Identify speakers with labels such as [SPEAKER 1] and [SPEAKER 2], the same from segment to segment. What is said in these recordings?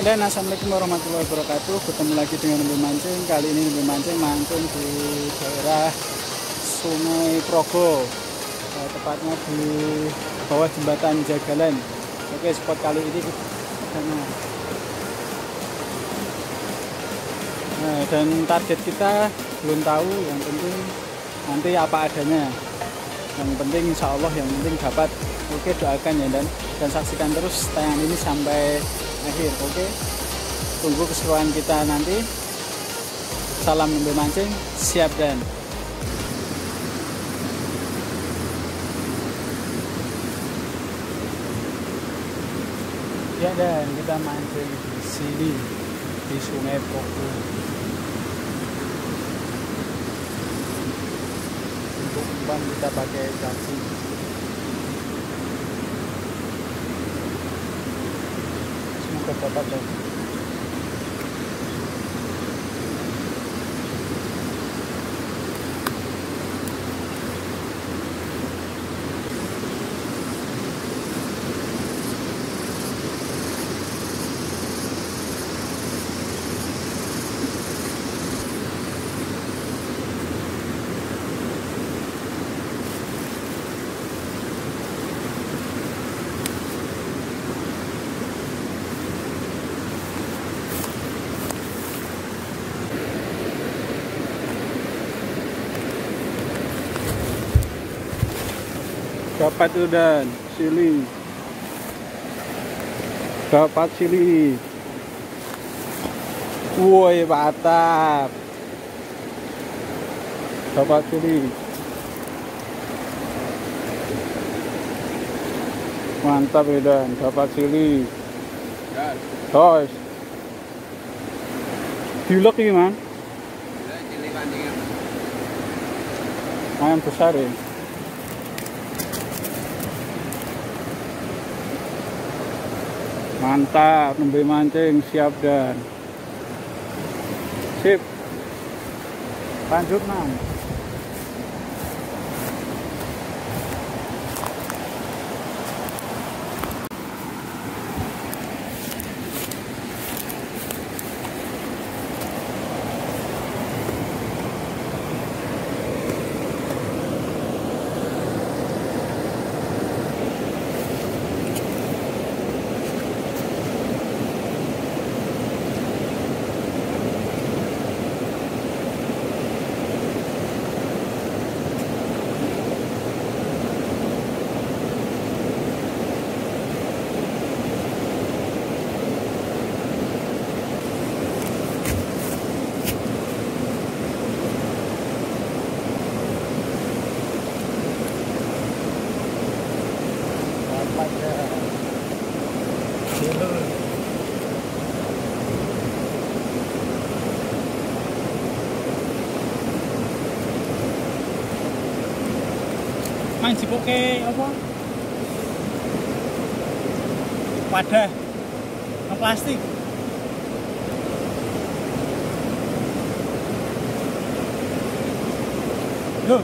[SPEAKER 1] Dan assalamualaikum warahmatullahi wabarakatuh. Ketemu lagi dengan Nembe Mancing. Kali ini Nembe Mancing di daerah Sungai Progo, tepatnya di bawah jembatan Jagalan. Oke, spot kali ini di sana. Nah, dan target kita belum tahu. Yang penting nanti apa adanya. Yang penting insya Allah yang penting dapat. Oke, doakan ya dan saksikan terus tayangan ini sampai akhir. Oke, tunggu keseruan kita nanti. Salam Nembe Mancing, siap dan ya, dan kita mancing di sini di Sungai Progo. Untuk umpan kita pakai cacing. Semoga dapat ya. Dapat udah sili, dapat sili, woi mantap, dapat sili, mantap udah dapat sili, terus, dilek gimana? Ayam besar ya. Mantap, Nembe Mancing siap dan sip. Lanjut Nam. Main cipoke apa? Wadah yang plastik. Loh.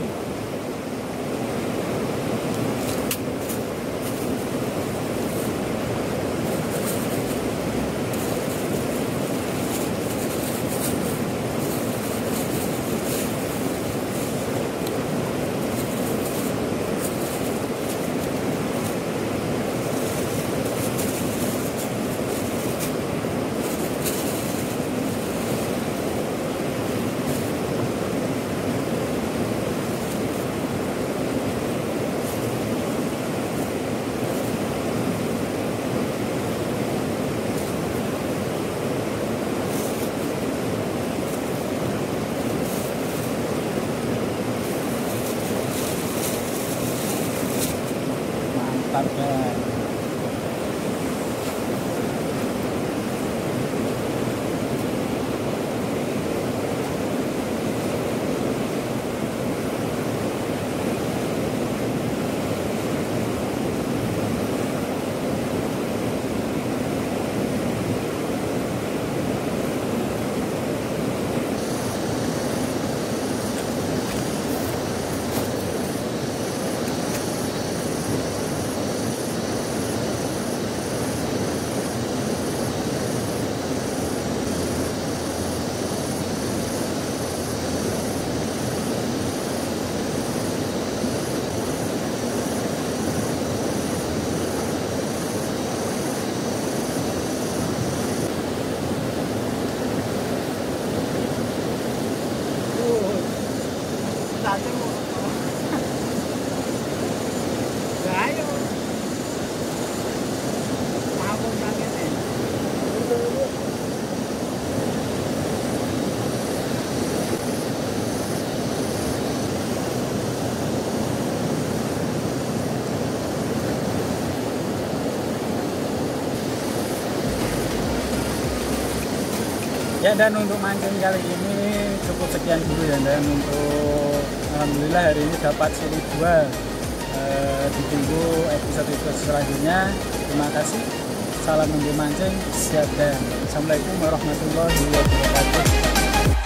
[SPEAKER 1] cacing. Ya ayo. Mabuk sakitnya. Ya, dan untuk mancing kali ini cukup sekian dulu ya, dan untuk alhamdulillah hari ini dapat seri 2. Ditunggu episode selanjutnya. Terima kasih. Salam untuk mancing, siap dan assalamualaikum warahmatullahi wabarakatuh.